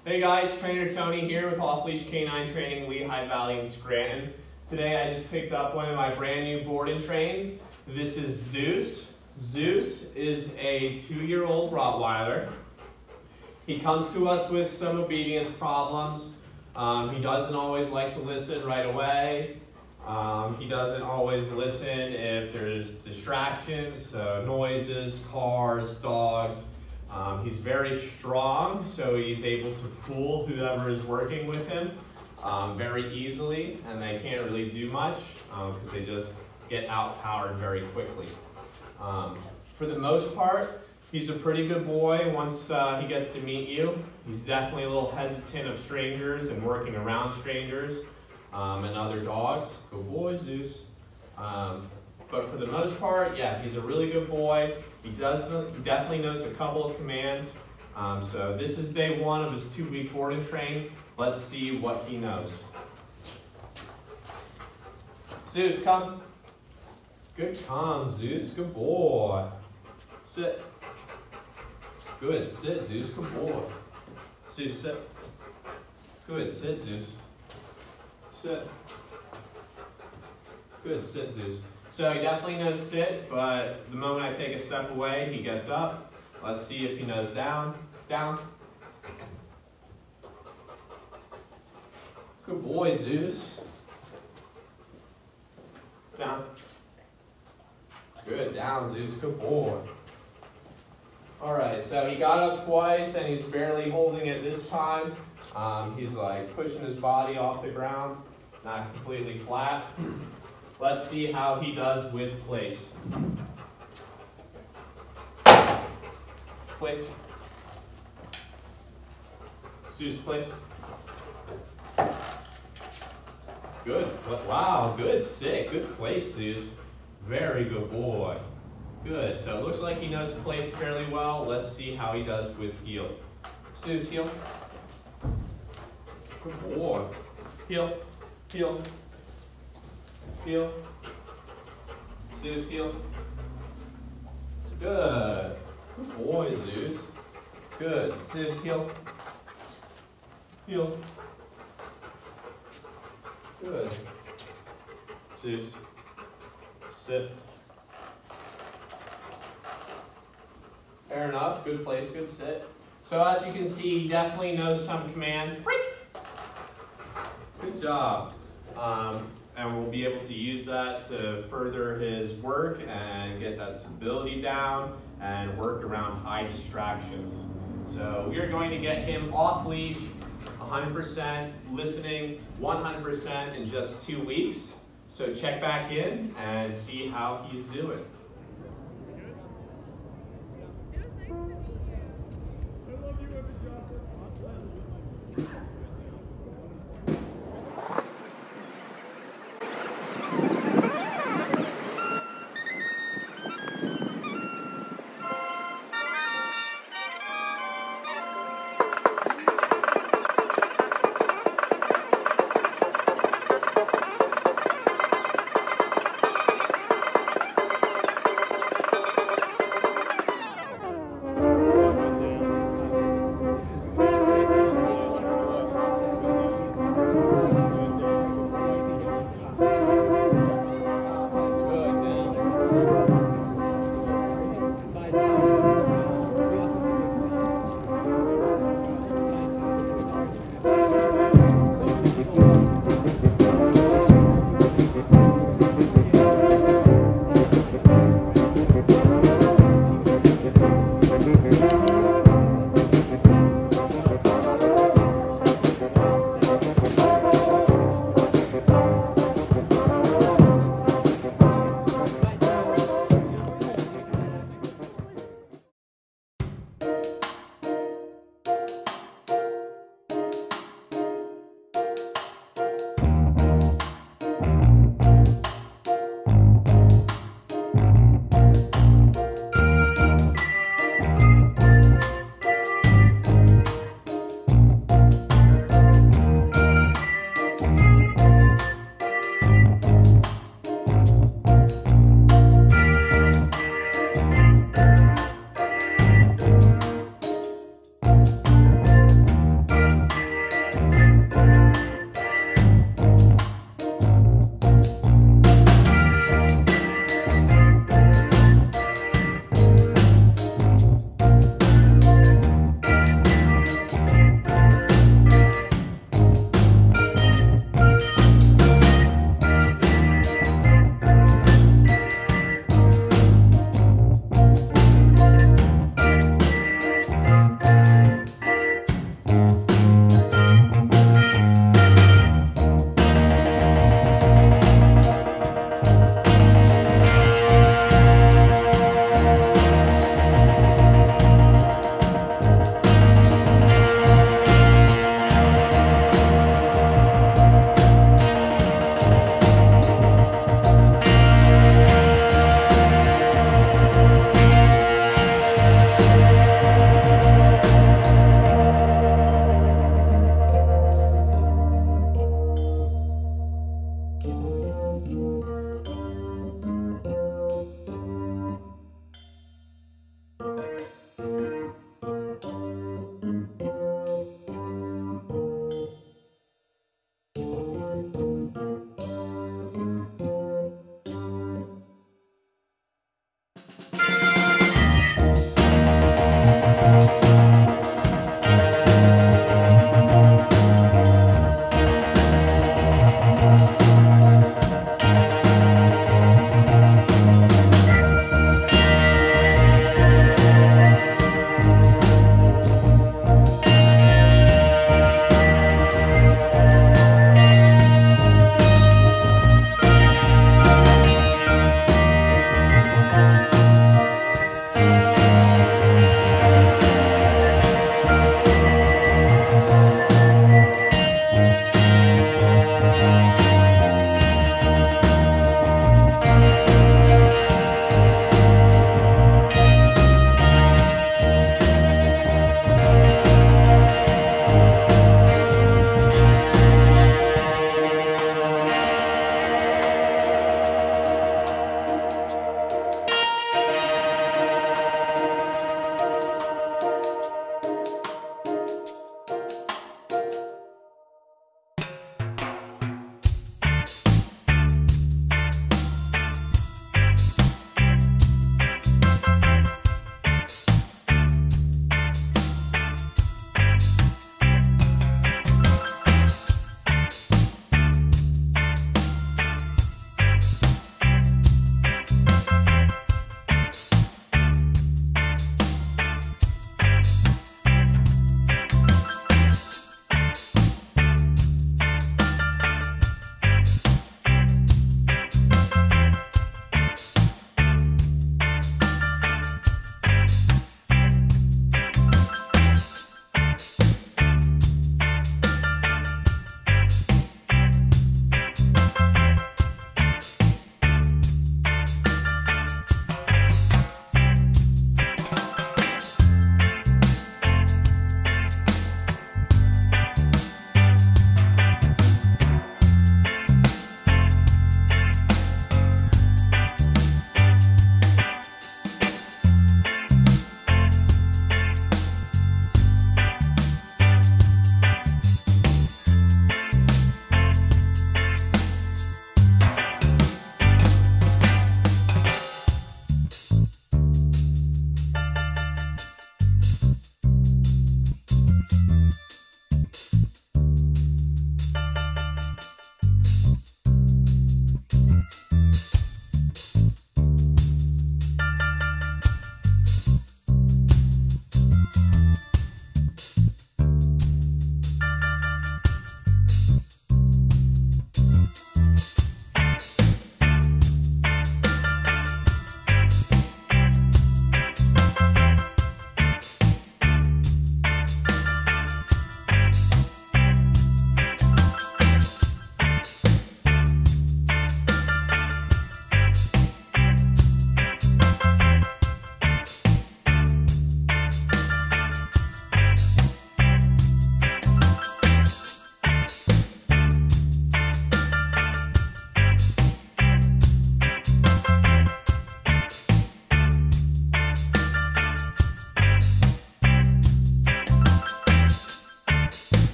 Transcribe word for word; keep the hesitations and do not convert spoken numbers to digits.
Hey guys, Trainer Tony here with Off Leash Canine Training, Lehigh Valley and Scranton. Today I just picked up one of my brand new board and trains. This is Zeus. Zeus is a two-year-old Rottweiler. He comes to us with some obedience problems. Um, he doesn't always like to listen right away. Um, he doesn't always listen if there's distractions, so noises, cars, dogs. Um, he's very strong, so he's able to pull whoever is working with him um, very easily, and they can't really do much because um, they just get outpowered very quickly. Um, for the most part, he's a pretty good boy once uh, he gets to meet you. He's definitely a little hesitant of strangers and working around strangers um, and other dogs. Good boy, Zeus. Um, But for the most part, yeah, he's a really good boy. He does. He definitely knows a couple of commands. Um, so this is day one of his two-week board and train. Let's see what he knows. Zeus, come. Good, come, Zeus. Good boy. Sit. Good, sit, Zeus. Good boy. Zeus, sit. Good, sit, Zeus. Sit. Good, sit, Zeus. So he definitely knows sit, but the moment I take a step away, he gets up. Let's see if he knows down, down. Good boy, Zeus. Down. Good, down, Zeus, good boy. All right, so he got up twice and he's barely holding it this time. Um, he's like pushing his body off the ground, not completely flat. Let's see how he does with place. Place. Zeus, place. Good. Wow, good sit. Good place, Zeus. Very good boy. Good. So it looks like he knows place fairly well. Let's see how he does with heel. Zeus, heel. Good boy. Heel. Heel. Heel. Zeus, heel. Good. Good boy, Zeus. Good. Zeus, heel. Heel. Good. Zeus. Sit. Fair enough. Good place, good sit. So as you can see, he definitely knows some commands. Break. Good job. Um, And we'll be able to use that to further his work and get that stability down and work around high distractions. So we are going to get him off leash, one hundred percent, listening one hundred percent in just two weeks. So check back in and see how he's doing.